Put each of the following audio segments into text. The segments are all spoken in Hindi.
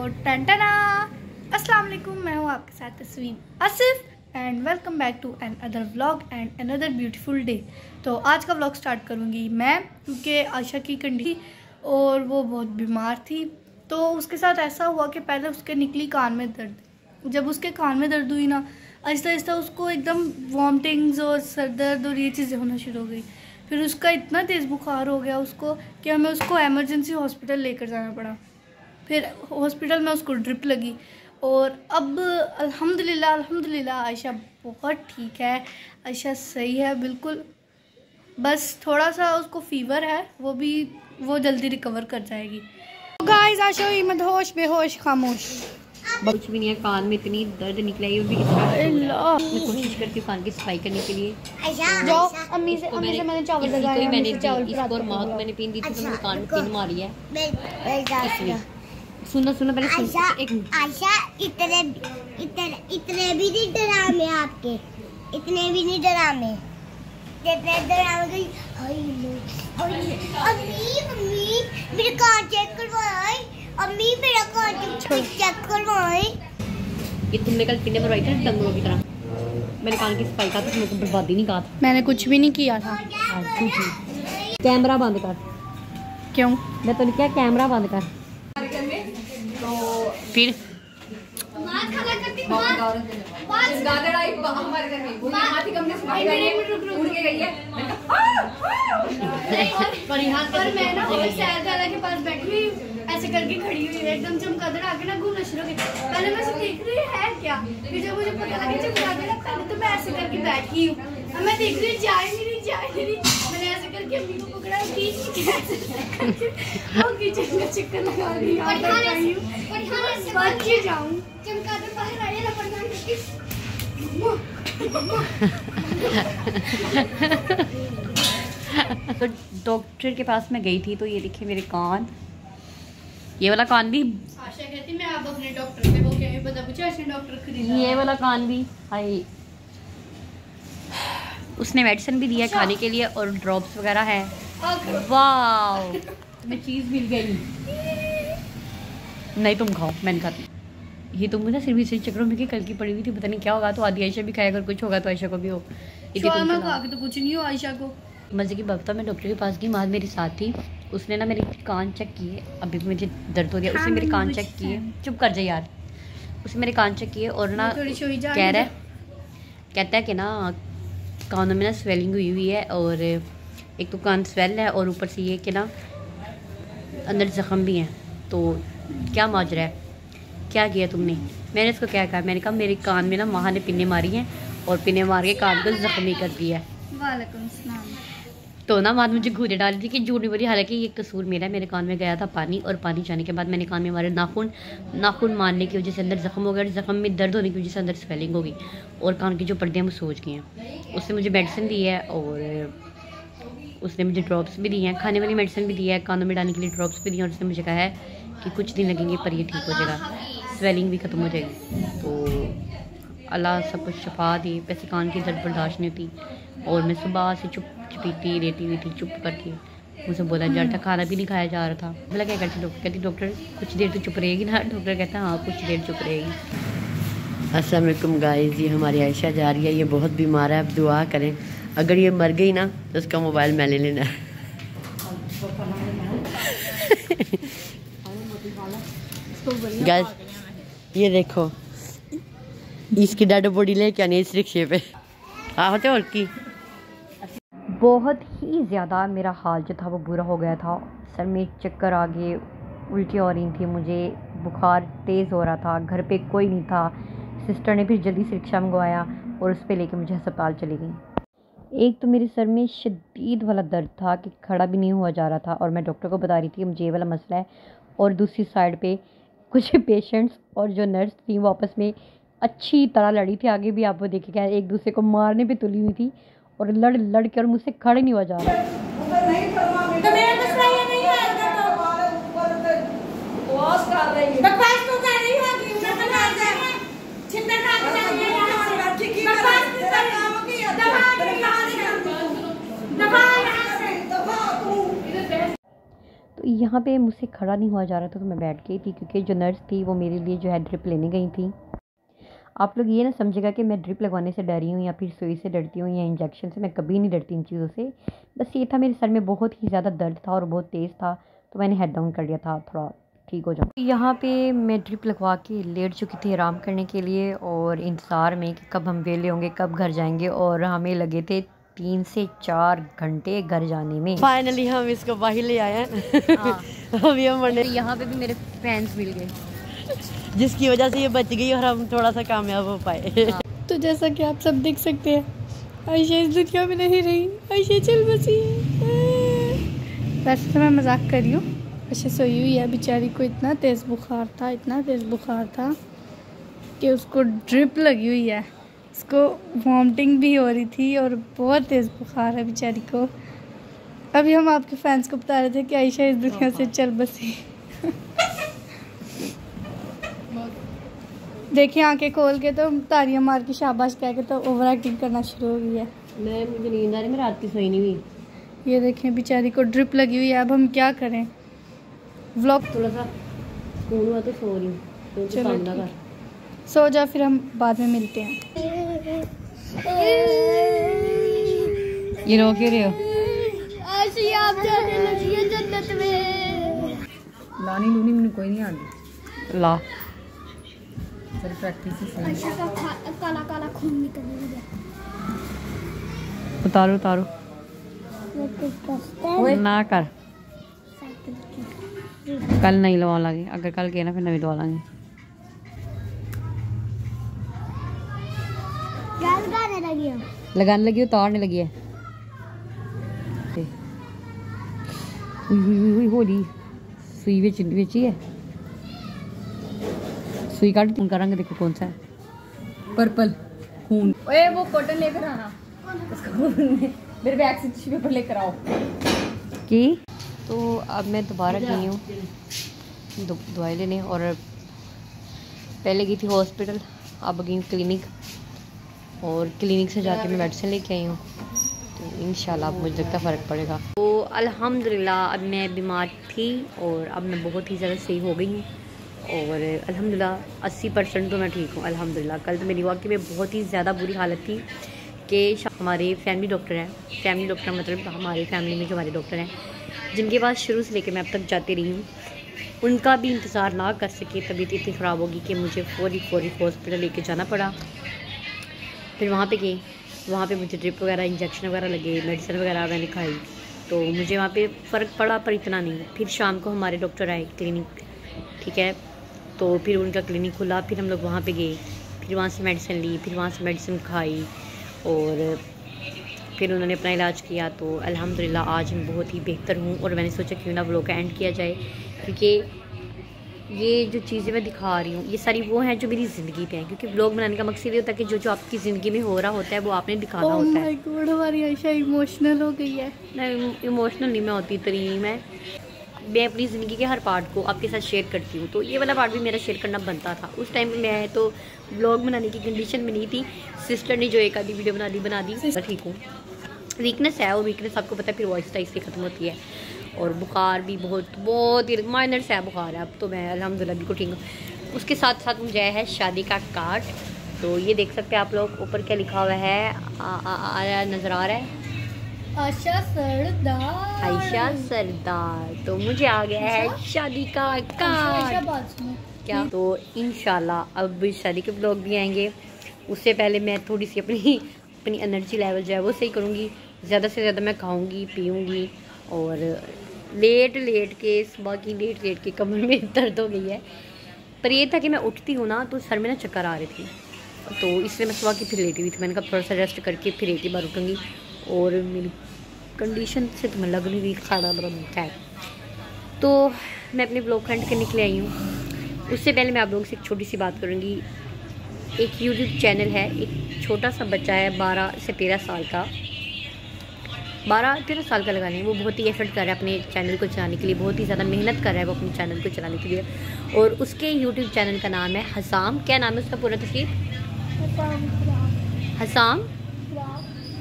टंटना अस्सलाम वालेकुम, मैं हूँ आपके साथ Tasveen Asif and welcome back to another vlog and another beautiful day. तो आज का व्लॉग स्टार्ट करूँगी मैं, क्योंकि आयशा की कंडीशन और वो बहुत बीमार थी। तो उसके साथ ऐसा हुआ कि पहले उसके निकली कान में दर्द। जब उसके कान में दर्द हुई ना, आहिस्ता आहिस्ता उसको एकदम वॉमिटिंग्स और सर दर्द और ये चीज़ें होना शुरू हो गई। फिर उसका इतना तेज़ बुखार हो गया उसको कि हमें उसको एमरजेंसी हॉस्पिटल लेकर जाना पड़ा। फिर हॉस्पिटल में उसको ड्रिप लगी और अब अल्हम्दुलिल्लाह आयशा बहुत ठीक है। आयशा सही है बिल्कुल, बस थोड़ा सा उसको फीवर है, वो जल्दी रिकवर कर जाएगी। गाइस आयशा हुई मदहोश बेहोश खामोश, कुछ भी नहीं है। कान में इतनी दर्द निकला है, भी मैं कोशिश करती हूँ कान की सफाई करने के लिए। जो अम्मी से मैंने चावल लगाए, मैंने इसको और माँ को मैंने पिन दी थी, तो मैंने कान में पिन मारी है। सुनो पहले एक आयशा इतने भी नहीं डरामे आपके, इतने भी नहीं डरामे, जितने डरामे। अम्मी मेरा कान चेक करवाए, अम्मी मेरा कान चेक करवाए। ये तुमने कल पिने मरवाई थी डंगरों की तरह। मैंने कान की सफाई का, तो तुमको बर्बादी नहीं कहा था। मैंने कुछ भी नहीं किया था। कैमरा बंद कर। क्यों? मैं तो क्या कैमरा बंद कर। फिर पर मैं ना सैरगाला के पास बैठी हुई ऐसे करके खड़ी हुई एकदम चमगादड़ आके ना घूमना शुरू हो गया। पहले मैं देख रही है क्या, फिर जब मुझे पता लगा चमगादड़, पहले तो मैं ऐसे करके बैठी हूँ, अब मैं देख रही जाए नहीं रही। मैंने ऐसे करके अम्मी को पकड़ा, किचन में चक्कर लगा रही जाऊँ। चमगादड़ बाहर आए ना तो डॉक्टर के पास मैं गई थी, तो ये देखिए मेरे कान, ये वाला कान भी। आशा कहती मैं आप अपने डॉक्टर से वो क्या पता पूछा, ऐसे डॉक्टर खरीदा। ये वाला कान भी हाय, उसने मेडिसिन भी दिया खाने के लिए और ड्रॉप्स वगैरह है। वाह तुम्हें चीज़ मिल गई। नहीं तुम खाओ, मैं नहीं खाती। ये तो मुझे सिर्फ इसी चक्रों में कि कल की पड़ी हुई थी, पता नहीं क्या होगा, तो आधी आयशा भी खाएगा, अगर कुछ होगा तो आयशा को भी हो। तो कुछ नहीं हो आयशा को। मजे की बात था, मैं डॉक्टर के पास गई, माँ मेरे साथ थी। उसने ना मेरे कान चेक किए, अभी भी मुझे दर्द हो रहा है। उसने मेरे कान चेक किए, चुप कर जाए यार। उसने मेरे कान चेक किए और ना कहता है कि ना कानों में ना स्वेलिंग हुई है, और एक तो कान स्वेल है और ऊपर से ये कि ना अंदर ज़ख़म भी हैं। तो क्या माजरा है, क्या किया तुमने? मैंने इसको क्या कहा, मैंने कहा मेरे कान में ना माँ ने पिने मारी हैं और पिने मार के कान को ज़ख्मी कर दिया है। वालेकुम सलाम। तो ना माँ मुझे घूरे डाली थी कि झूठ नहीं बोली, हालांकि ये कसूर मेरा है। मेरे कान में गया था पानी, और पानी जाने के बाद मैंने कान में मारे नाखून मारने की वजह से अंदर ज़ख्म हो गया, और ज़ख्म में दर्द होने की वजह से अंदर स्वेलिंग हो गई, और कान की जो पर्दे हैं वो सोच गए हैं। उसने मुझे मेडिसिन दी है, और उसने मुझे ड्रॉप्स भी दी हैं, खाने वाली मेडिसिन भी दी है, कानों में डालने के लिए ड्रॉप्स भी दी हैं। और उसने मुझे कहा है कि कुछ दिन लगेंगे पर ये ठीक हो जाएगा, स्वेलिंग भी ख़त्म हो जाएगी। तो अल्लाह सब कुछ शफा दे। वैसे कान की दर्द बर्दाश्त नहीं होती, और मैं सुबह से चुपीती लेटी हुई थी, चुप करके। मुझे बोला जा रहा था, खाना भी नहीं खाया जा रहा था। बोला क्या करती डॉक्टर? कहती डॉक्टर कुछ देर तो चुप रहेगी ना? डॉक्टर कहता हाँ कुछ देर चुप रहेगी। अस्सलाम वालेकुम गाइस, ये हमारी आयशा जा रही है, ये बहुत बीमार है, अब दुआ करें। अगर ये मर गई ना तो उसका मोबाइल मैं ले लेना है। गाइस ये देखो, इसकी डेड बॉडी लेके आनी इस रिक्शे पे होते। और की बहुत ही ज़्यादा मेरा हाल जो था वो बुरा हो गया था। सर में चक्कर आ गए, उल्टी हो रही थी मुझे, बुखार तेज़ हो रहा था, घर पे कोई नहीं था। सिस्टर ने फिर जल्दी से रिक्शा मंगवाया और उस पे लेके मुझे अस्पताल चली गई। एक तो मेरे सर में शदीद वाला दर्द था कि खड़ा भी नहीं हुआ जा रहा था, और मैं डॉक्टर को बता रही थी कि मुझे ये वाला मसला है। और दूसरी साइड पे कुछ पेशेंट्स और जो नर्स थी वो आपस में अच्छी तरह लड़ी थी। आगे भी आप वो देखेगा, एक दूसरे को मारने पे तुली हुई थी, और लड़ के, और मुझसे खड़े नहीं हुआ जा रहा। यहाँ पे मुझसे खड़ा नहीं हुआ जा रहा था तो मैं बैठ गई थी, क्योंकि जो नर्स थी वो मेरे लिए जो है ड्रिप लेने गई थी। आप लोग ये ना समझेगा कि मैं ड्रिप लगवाने से डरी हूँ या फिर सुई से डरती हूँ या इंजेक्शन से, मैं कभी नहीं डरती इन चीज़ों से। बस ये था मेरे सर में बहुत ही ज़्यादा दर्द था और बहुत तेज़ था, तो मैंने हेड डाउन कर लिया था थोड़ा ठीक हो जाऊँ। यहाँ पे मैं ड्रिप लगवा के लेट चुकी थी आराम करने के लिए, और इंतज़ार में कि कब हम वेले होंगे, कब घर जाएंगे, और हमें लगे थे 3 से 4 घंटे घर जाने में। फाइनली हम इसको बाहर ले आए हैं। अभी हम यहाँ पे भी मेरे फैंस मिल गए, जिसकी वजह से ये बच गई और हम थोड़ा सा कामयाब हो पाए। तो जैसा कि आप सब देख सकते हैं, आयशा इस दुनिया में नहीं रही, आयशा चल बसी है। वैसे तो मैं मजाक कर रही हूँ, आयशा सोई हुई है। बेचारी को इतना तेज़ बुखार था, इतना तेज़ बुखार था कि उसको ड्रिप लगी हुई है, उसको वॉमिटिंग भी हो रही थी और बहुत तेज़ बुखार है बेचारी को। अभी हम आपके फैंस को बता रहे थे कि आयशा इस दुनिया से चल बसी। देखिए आंखें खोल के तो तारियां मार के शाबाश कह के तो ओवर एक्टिंग करना शुरू हो गई है। मुझे नींद आ रही, मैं रात की सोई नहीं हुई। ये देखें बेचारी को ड्रिप लगी हुई है, अब हम क्या करें। व्लॉग थोड़ा सा सुकून हुआ तो सो रही हूँ, तो चलो काम ना कर। सो जा, फिर हम बाद में मिलते हैं। ये रो क्यों रहे हो? आप जाने लगी है जन्नत में। लानी लूनी मैंने कोई नहीं आती, ला सिर्फ प्रैक्टिस ही सही। आयशा का काला काला खून निकल गया। उतारो उतारो ना कर, कल नहीं लवा लागे, अगर कल गए ना फिर नवी दवा लागे। लगाने लगी, उतारने लगी है। होली सुई बेची है, सुई काट, उनका रंग देखो कौन सा है, पर्पल खून। ओए वो कॉटन लेकर आना, मेरे बैग से टिश्यू पेपर लेकर आओ। की तो अब मैं दोबारा गई हूँ दवाई लेने, और पहले गई थी हॉस्पिटल, अब गई हूँ क्लिनिक, और क्लिनिक से जाके मैं मेडिसिन लेके आई हूँ, तो इंशाल्लाह अब मुझे लगता है फ़र्क पड़ेगा। तो अल्हम्दुलिल्लाह अब मैं बीमार थी और अब मैं बहुत ही ज़्यादा सही हो गई हूँ, और अल्हम्दुलिल्लाह 80% तो मैं ठीक हूँ अल्हम्दुलिल्लाह। कल तो मेरी वाकई में बहुत ही ज़्यादा बुरी हालत थी कि हमारे फैमिली डॉक्टर हैं, फैमिली डॉक्टर मतलब हमारी फैमिली में जो हमारे डॉक्टर हैं, जिनके पास शुरू से लेकर मैं अब तक जाती रही हूँ, उनका भी इंतज़ार ना कर सके, तबीयत इतनी ख़राब होगी कि मुझे फौरी हॉस्पिटल लेके जाना पड़ा। फिर वहाँ पे गई, वहाँ पे मुझे ड्रिप वगैरह इंजेक्शन वगैरह लगे, मेडिसिन वगैरह मैंने खाई, तो मुझे वहाँ पे फ़र्क पड़ा, पर इतना नहीं। फिर शाम को हमारे डॉक्टर आए क्लिनिक, ठीक है, तो फिर उनका क्लिनिक खुला, फिर हम लोग वहाँ पे गए, फिर वहाँ से मेडिसिन ली, फिर वहाँ से मेडिसिन खाई, और फिर उन्होंने अपना इलाज किया। तो अल्हम्दुलिल्लाह आज मैं बहुत ही बेहतर हूँ, और मैंने सोचा क्यों ना व्लॉग का एंड किया जाए, क्योंकि ये जो चीज़ें मैं दिखा रही हूँ ये सारी वो हैं जो मेरी ज़िंदगी पे हैं, क्योंकि व्लॉग बनाने का मकसद ये होता है कि जो जो आपकी ज़िंदगी में हो रहा होता है वो आपने दिखाना होता है। हमारी आयशा इमोशनल हो गई है। नहीं, इमोशनल नहीं मैं होती तरी, मैं अपनी ज़िंदगी के हर पार्ट को आपके साथ शेयर करती हूँ, तो ये वाला पार्ट भी मेरा शेयर करना बनता था। उस टाइम मैं तो व्लॉग बनाने की कंडीशन में नहीं थी, सिस्टर ने जो एक आधी वीडियो बना दी, ठीक हूँ। वीकनेस है, वो वीकनेस आपको पता है फिर वॉइस टाइप से ख़त्म होती है, और बुखार भी बहुत ही माइनर से है बुखार है, अब तो मैं अल्हम्दुलिल्लाह बिल्कुल ठीक हूँ। उसके साथ साथ मुझे है शादी का कार्ड, तो ये देख सकते हैं आप लोग, ऊपर क्या लिखा हुआ है नज़र आ रहा है, आयशा सरदार, आयशा सरदार। तो मुझे आ गया है शादी का कार्ड क्या, तो इंशाल्लाह अब शादी के ब्लॉग भी आएंगे। उससे पहले मैं थोड़ी सी अपनी एनर्जी लेवल जो है वो सही करूँगी, ज़्यादा से ज़्यादा मैं खाऊँगी पीऊँगी, और लेट के सुबह की लेट के कमर में दर्द हो गई है। पर ये था कि मैं उठती हूँ ना तो सर में ना चक्कर आ रही थी, तो इसलिए मैं सुबह की फिर लेटी हुई थी। मैंने कहा थोड़ा सा रेस्ट करके फिर एक ही बार उठूँगी, और मेरी कंडीशन से तो मैं लग नहीं रही खाना बड़ा है। तो मैं अपने ब्लॉग फ्रेंड के निकले आई हूँ। उससे पहले मैं आप लोगों से एक छोटी सी बात करूँगी। एक यूट्यूब चैनल है, एक छोटा सा बच्चा है 12 से 13 साल का, 12-13 साल का लगा लें, वो बहुत ही एफर्ट कर रहा है अपने चैनल को चलाने के लिए, बहुत ही ज़्यादा मेहनत कर रहा है वो अपने चैनल को चलाने के लिए। और उसके यूट्यूब चैनल का नाम है हसाम, क्या नाम है उसका पूरा तस्वीर, हसाम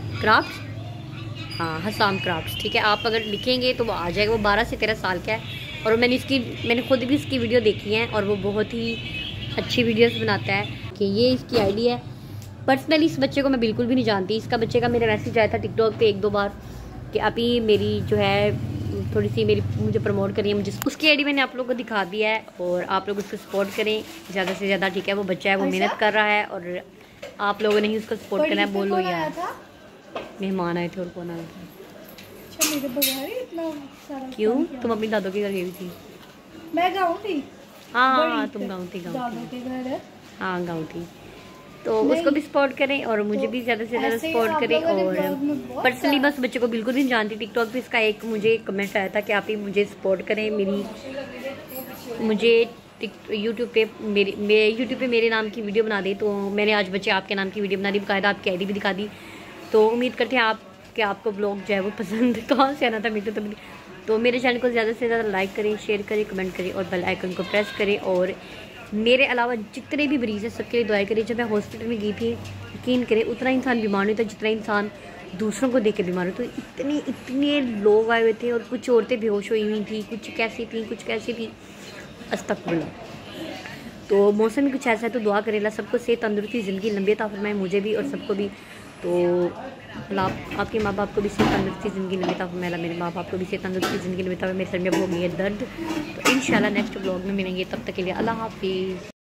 क्राफ्ट्स, हाँ हसाम क्राफ्ट्स, ठीक है। आप अगर लिखेंगे तो वो आ जाएगा। वो 12 से 13 साल का है, और मैंने खुद भी इसकी वीडियो देखी है और वो बहुत ही अच्छी वीडियोस बनाता है। कि ये इसकी आईडी है। पर्सनली इस बच्चे को मैं बिल्कुल भी नहीं जानती। इसका बच्चे का मेरा मैसेज आया था टिकटॉक पे 1-2 बार कि अभी मेरी जो है थोड़ी सी मुझे प्रमोट करिए, मुझे उसकी आईडी मैंने आप लोगों को दिखा दिया है और आप लोग उसको सपोर्ट करें ज़्यादा से ज़्यादा, ठीक है। वो बच्चा है, वो मेहनत कर रहा है और आप लोगों ने ही उसको सपोर्ट करना है। बोलो यार, मेहमान आए थे और कौन आया था? क्यों, तुम अपनी दादों के घर गई थी? मैं गाँव थी। हाँ तुम गाँव थी, हाँ गाँव थी। तो उसको भी सपोर्ट करें और मुझे भी ज़्यादा से ज़्यादा सपोर्ट करें। और पर्सनली बस बच्चे को बिल्कुल नहीं जानती। टिकटॉक पे इसका मुझे कमेंट आया था कि आप ही मुझे सपोर्ट करें, मुझे यूट्यूब पे मेरे नाम की वीडियो बना दी। तो मैंने आज बच्चे आपके नाम की वीडियो बना दी, बाकायदा आपकी आईडी भी दिखा दी। तो उम्मीद करते हैं कि आपको ब्लॉग जो है वो पसंद कहाँ से आना था मेरे तो मेरे चैनल को ज़्यादा से ज़्यादा लाइक करें, शेयर करें, कमेंट करें और बेल आइकन को प्रेस करें। और मेरे अलावा जितने भी मरीज़ हैं सबके लिए दुआएं करें। जब मैं हॉस्पिटल में गई थी, यकीन करें उतना इंसान बीमार नहीं था जितना इंसान दूसरों को देख के बीमार हो। तो इतने लोग आए हुए थे और कुछ औरतें बेहोश हुई हुई थी, कुछ कैसी थी, कुछ कैसी थी, अस्तगफुरुल्लाह। तो मौसम भी कुछ ऐसा है। तो दुआ करें अल्लाह सबको सेहत, तंदुरुस्ती, ज़िंदगी लंबी अता फरमाए, मुझे भी और सबको भी। तो अल्लाह आपके माँ बाप को भी सेहत, तंदुरुस्ती, ज़िंदगी लंबी अता फरमाए। मेरे माँ बाप को भी सेहत, तंदुरुस्ती, ज़िंदगी लंबी अता फरमाए। मेरे सर में हो गई है दर्द। तो इंशाल्लाह नेक्स्ट ब्लॉग में मिलेंगे, तब तक के लिए अल्लाह हाफिज़।